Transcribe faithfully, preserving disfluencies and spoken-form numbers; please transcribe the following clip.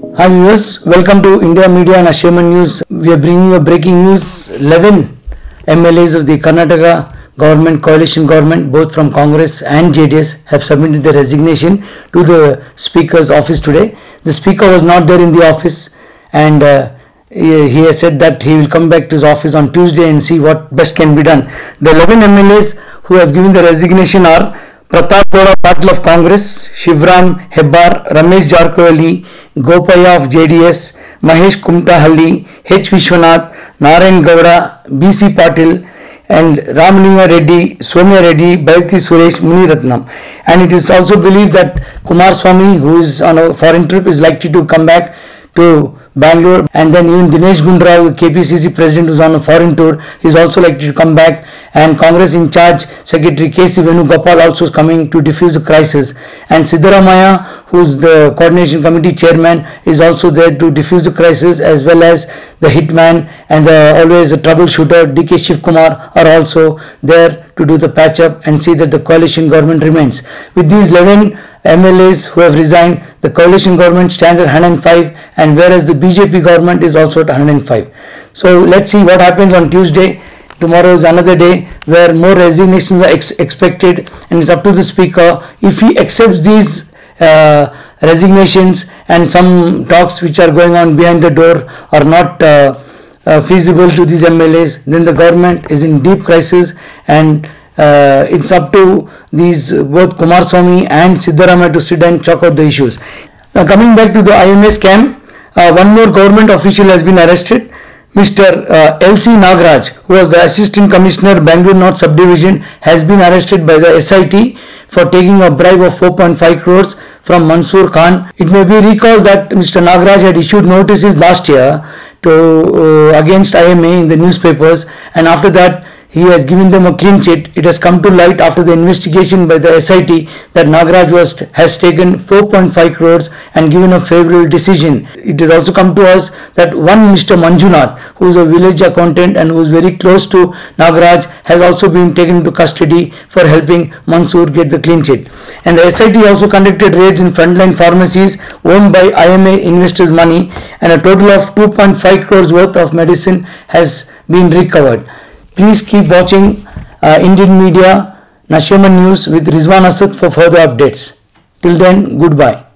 Hi viewers, welcome to India Media and Ashaiman News. We are bringing you breaking news. eleven M L As of the Karnataka government, coalition government, both from Congress and J D S, have submitted their resignation to the Speaker's office today. The Speaker was not there in the office, and uh, he, he has said that he will come back to his office on Tuesday and see what best can be done. The eleven M L As who have given the resignation are Pratap Gowda Patil of Congress, Shivram Hebbar, Ramesh Jarkoli, Gopaya of J D S, Mahesh Kumtahalli, H. Vishwanath, Narayan Gowda, B C Patil, and Ramalinga Reddy, Soumya Reddy, Bharati Suresh, Muniratnam. And it is also believed that Kumaraswamy, who is on a foreign trip, is likely to come back to Bangalore, and then even Dinesh Gundu, K P C C president, who is on a foreign tour, is also likely to come back, and Congress in charge Secretary K C Venugopal also is coming to diffuse the crisis, and Siddaramaiah, who is the coordination committee chairman, is also there to diffuse the crisis, as well as the hitman and the always a troubleshooter D K Shivkumar are also there to do the patch up and see that the coalition government remains. With these eleven M L As who have resigned, the coalition government stands at one hundred five, and whereas the B J P government is also at one hundred five. So let's see what happens on Tuesday. Tomorrow is another day where more resignations are ex expected, and it's up to the Speaker. If he accepts these uh, resignations and some talks which are going on behind the door are not uh, uh, feasible to these M L As, then the government is in deep crisis, and Uh, it's up to these uh, both Kumaraswamy and Siddaramaiah to sit and chalk out the issues. Now coming back to the I M A scam, uh, one more government official has been arrested. Mister Uh, L C Nagaraj, who was the Assistant Commissioner, Bangalore North Subdivision, has been arrested by the S I T for taking a bribe of four point five crores from Mansoor Khan. It may be recalled that Mister Nagaraj had issued notices last year to uh, against I M A in the newspapers, and after that he has given them a clean chit. It has come to light after the investigation by the S I T that Nagaraj was, has taken four point five crores and given a favorable decision. It has also come to us that one Mister Manjunath, who is a village accountant and who is very close to Nagaraj, has also been taken into custody for helping Mansoor get the clean chit. And the S I T also conducted raids in frontline pharmacies owned by I M A investors' money, and a total of two point five crores worth of medicine has been recovered. Please keep watching uh, Indian Media, Ashaiman News with Rizwan Asad for further updates. Till then, goodbye.